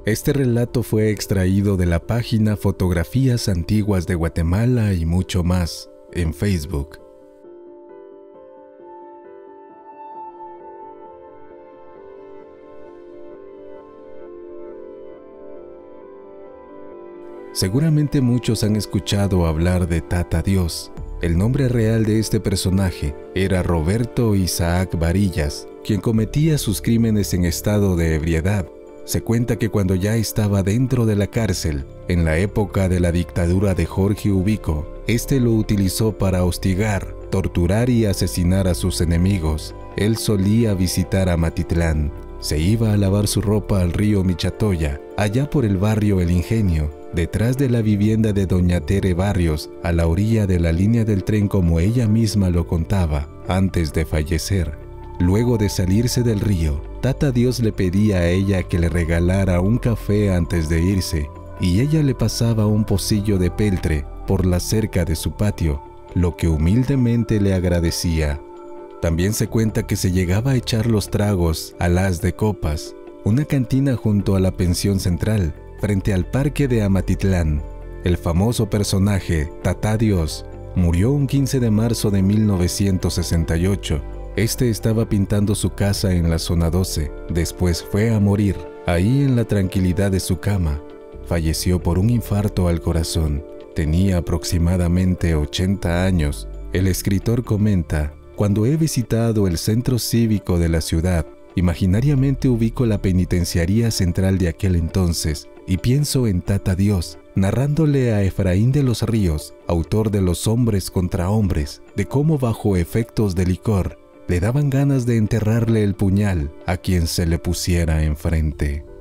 Este relato fue extraído de la página Fotografías Antiguas de Guatemala y mucho más en Facebook. Seguramente muchos han escuchado hablar de Tata Dios. El nombre real de este personaje era Roberto Isaac Varillas, quien cometía sus crímenes en estado de ebriedad. Se cuenta que cuando ya estaba dentro de la cárcel, en la época de la dictadura de Jorge Ubico, este lo utilizó para hostigar, torturar y asesinar a sus enemigos. Él solía visitar Amatitlán. Se iba a lavar su ropa al río Michatoya, allá por el barrio El Ingenio, detrás de la vivienda de doña Tere Barrios, a la orilla de la línea del tren como ella misma lo contaba, antes de fallecer. Luego de salirse del río, Tata Dios le pedía a ella que le regalara un café antes de irse, y ella le pasaba un pocillo de peltre por la cerca de su patio, lo que humildemente le agradecía. También se cuenta que se llegaba a echar los tragos al As de Copas, una cantina junto a la pensión central, frente al parque de Amatitlán. El famoso personaje, Tata Dios, murió un 15 de marzo de 1968. Este estaba pintando su casa en la zona 12. Después fue a morir, ahí en la tranquilidad de su cama. Falleció por un infarto al corazón. Tenía aproximadamente 80 años. El escritor comenta: cuando he visitado el centro cívico de la ciudad, imaginariamente ubico la penitenciaría central de aquel entonces y pienso en Tata Dios, narrándole a Efraín de los Ríos, autor de Los hombres contra hombres, de cómo bajo efectos de licor le daban ganas de enterrarle el puñal a quien se le pusiera enfrente.